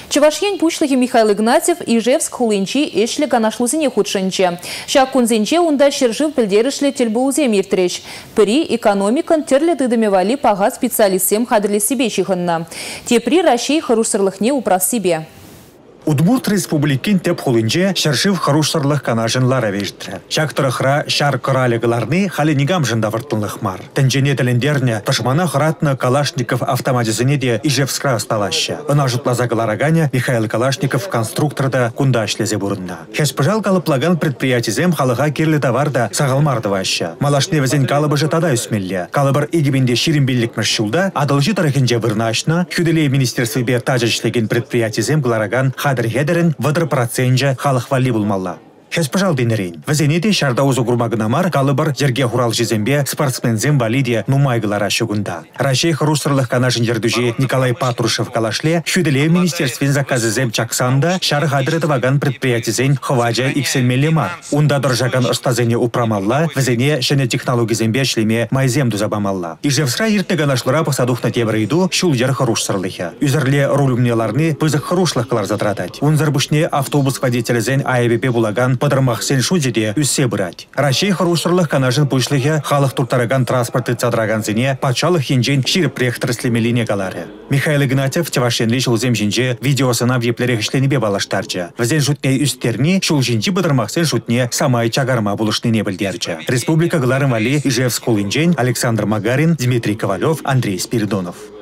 Чувашьен пушлыхи Михаил Игнатьев Ижевск хулинчи эшлі ганашлузине худшынче. Шак кунзенче унда шержив пілдерішлі телбуузе миртреч. Пыри экономикан терлі дыдами вали пага специалистсем хадырли себе чихынна. Тепри Рашей харусырлыхне упрас себе. Удмурт республикин теп хулинче шаршив харушсарлых канажынлар авеждре. Шактырыхра шар коралегаларны хали нигам жында выртынлых мар. Тенчене телендерне ташмана хратна Калашников автоматизыне де Ижевскра осталаща. Она жутлазагалараганя Михаил Калашников конструкторда кундашлезе бурынна. Хеспыжал калыплаган предприятизем халыга кирлі товарда сағалмардываща. Малашне везен калыбы жытада үсмелле. Калыбыр игибинде ширинбелликмеш шулда, адылжи тарыхинже вырнашна, хюделей министерстве бе тажачлеген предприятизем галараган Хедерин вадр проценже халық вали булмалла. Хеспыжал денерейн. Вазенеде шарда узу гурмагынамар калыбыр жерге хурал жезембе спортсмензем валидия нумайгылара шугунда. Рашей харусырлых канашын жердуже Николай Патрушев калашле хюделе министерствен заказызем чаксанда шар хадырытываган предприятизен хваджа икселмелемар. Унда доржаган остазене упрамалла, вазене шене технологизембе шлеме майзем дузабамалла. Ижевскра иртеганашлыра посадухна тебрейду шул жер харушсырлыхя. Үзерле рулюмнеларны пызык харушлых калар затратать. Унзарбушне автобус водителезен АЭБП булаган подырмах сен шудеде үссе бұрать. Рашей харусырлых канажын пушлыхе халық туртараган транспорты цадраган зене пачалық хинжен ширіп прехтырслемелине галары. Михаил Игнатьев Чавашенли шулзем жинже видеосына в еплерек ішленебе балаштарча. Вазен жутне үстерни шул жинжи подырмах сен жутне самай чагарма булышны не білдерча. Республика галарын вали Ижевск хулинжен Александр Магарин, Дмитрий Ковалев, Андрей Спиридонов.